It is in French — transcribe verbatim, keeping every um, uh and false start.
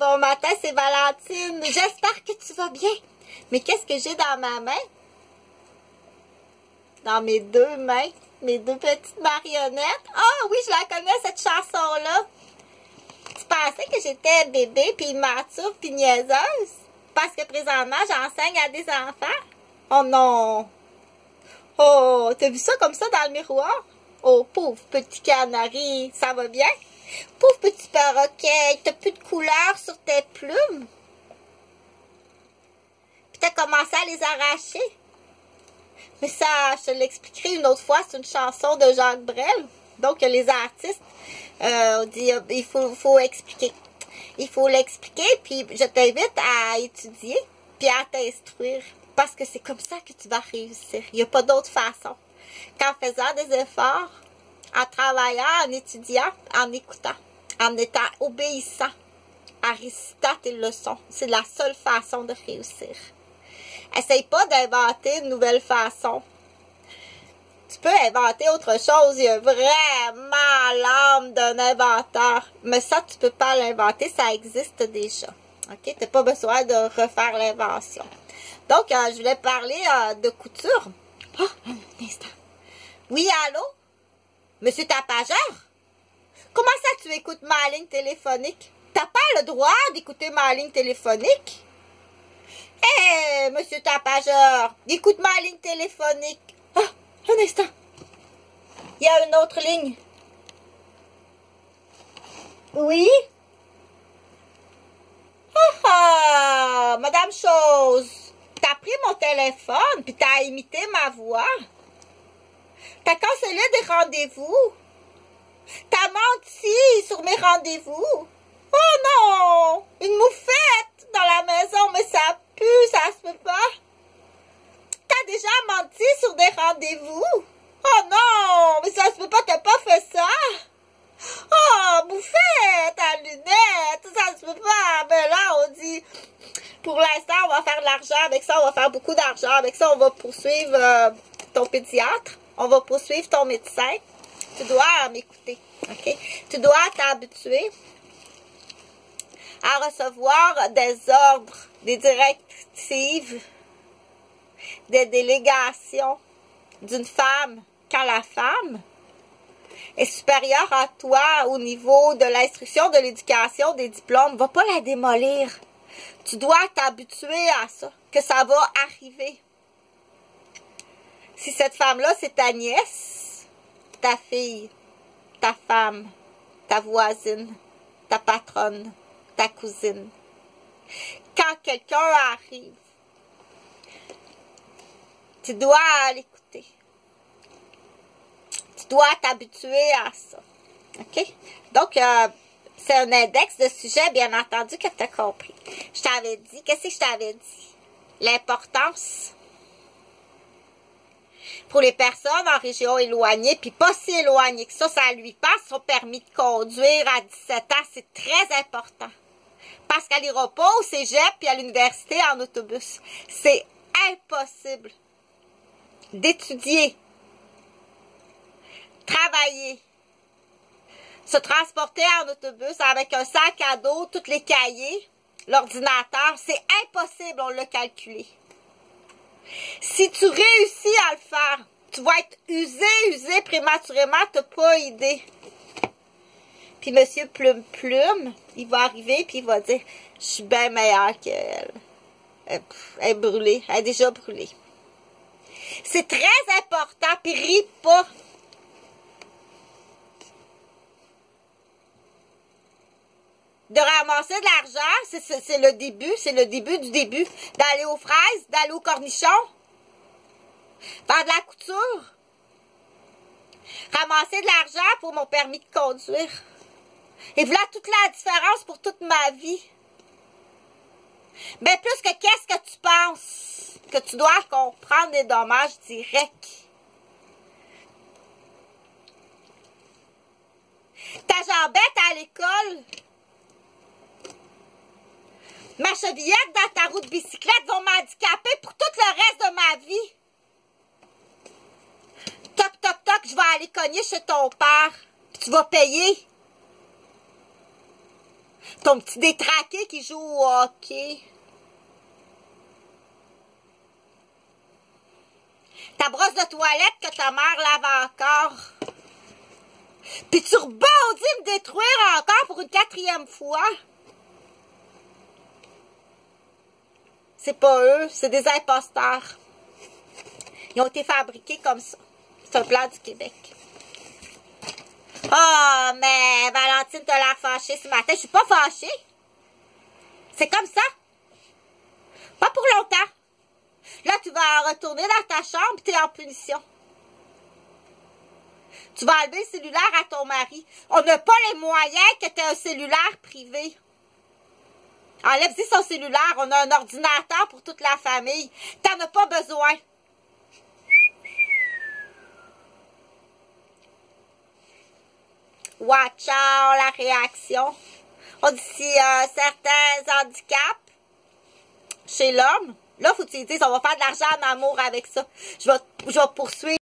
Bon matin, c'est Valentine. J'espère que tu vas bien. Mais qu'est-ce que j'ai dans ma main? Dans mes deux mains, mes deux petites marionnettes. Ah oh, oui, je la connais, cette chanson-là. Tu pensais que j'étais bébé, puis immature, puis niaiseuse? Parce que présentement, j'enseigne à des enfants? Oh non! Oh, t'as vu ça comme ça dans le miroir? Oh, pauvre petit canari, ça va bien? Pauvre petit perroquet, t'as plus de couleur sur tes plumes? Puis t'as commencé à les arracher? Mais ça, je te l'expliquerai une autre fois, c'est une chanson de Jacques Brel. Donc, les artistes, euh, on dit, il faut, faut expliquer. Il faut l'expliquer, puis je t'invite à étudier, puis à t'instruire. Parce que c'est comme ça que tu vas réussir. Il n'y a pas d'autre façon. Qu'en faisant des efforts, en travaillant, en étudiant, en écoutant, en étant obéissant, en récitant tes leçons. C'est la seule façon de réussir. Essaye pas d'inventer une nouvelle façon. Tu peux inventer autre chose. Il y a vraiment l'âme d'un inventeur. Mais ça, tu peux pas l'inventer. Ça existe déjà. OK? Tu n'as pas besoin de refaire l'invention. Donc, euh, je voulais parler euh, de couture. Oh, un instant. Oui, allô? Monsieur Tapageur? Comment ça tu écoutes ma ligne téléphonique? T'as pas le droit d'écouter ma ligne téléphonique? Hé, hey, monsieur Tapageur, écoute ma ligne téléphonique. Ah, un instant. Il y a une autre ligne. Oui? Ah ah, Madame Chose, t'as pris mon téléphone puis t'as imité ma voix. T'as cancellé des rendez-vous. T'as menti sur mes rendez-vous. Oh non! Une moufette dans la maison, mais ça pue, ça se peut pas. T'as déjà menti sur des rendez-vous. Oh non! Mais ça se peut pas, t'as pas fait ça. Oh, moufette à lunettes, ça se peut pas. Mais là, on dit, pour l'instant, on va faire de l'argent avec ça, on va faire beaucoup d'argent. Avec ça, on va poursuivre euh, ton pédiatre. On va poursuivre ton médecin. Tu dois m'écouter, OK? Tu dois t'habituer à recevoir des ordres, des directives, des délégations d'une femme quand la femme est supérieure à toi au niveau de l'instruction, de l'éducation, des diplômes. Va pas la démolir. Tu dois t'habituer à ça, que ça va arriver. Si cette femme-là, c'est ta nièce, ta fille, ta femme, ta voisine, ta patronne, ta cousine. Quand quelqu'un arrive, tu dois l'écouter. Tu dois t'habituer à ça. OK? Donc, euh, c'est un index de sujet, bien entendu, que tu as compris. Je t'avais dit, qu'est-ce que je t'avais dit? L'importance pour les personnes en région éloignée, puis pas si éloignées que ça, ça lui passe son permis de conduire à dix-sept ans. C'est très important. Parce qu'elle n'ira pas au cégep puis à l'université en autobus. C'est impossible d'étudier, travailler, se transporter en autobus avec un sac à dos, tous les cahiers, l'ordinateur. C'est impossible, on l'a calculé. Si tu réussis à le faire, tu vas être usé, usé prématurément, tu n'as pas idée. Puis monsieur Plume Plume, il va arriver puis il va dire, je suis bien meilleure qu'elle. Elle, elle est brûlée, elle est déjà brûlée. C'est très important, puis ris pas. De ramasser de l'argent, c'est le début, c'est le début du début. D'aller aux fraises, d'aller aux cornichons, faire de la couture, ramasser de l'argent pour mon permis de conduire. Et voilà toute la différence pour toute ma vie. Mais plus que qu'est-ce que tu penses que tu dois comprendre des dommages directs. Ta jambette à l'école, ma chevillette dans ta roue de bicyclette vont m'handicaper pour tout le reste de ma vie. Toc, toc, toc, je vais aller cogner chez ton père. Puis tu vas payer. Ton petit détraqué qui joue au hockey. Ta brosse de toilette que ta mère lave encore. Puis tu rebondis me détruire encore pour une quatrième fois. C'est pas eux, c'est des imposteurs. Ils ont été fabriqués comme ça. C'est un plan du Québec. Oh, mais Valentine t'a l'air fâchée ce matin. Je suis pas fâchée. C'est comme ça. Pas pour longtemps. Là, tu vas retourner dans ta chambre et tu es en punition. Tu vas enlever le cellulaire à ton mari. On n'a pas les moyens que tu aies un cellulaire privé. Enlève-y son cellulaire. On a un ordinateur pour toute la famille. T'en as pas besoin. Watch out, la réaction. On dit si euh, certains handicaps chez l'homme, là, faut que tu lui dises, on va faire de l'argent en amour avec ça. Je vais, je vais poursuivre.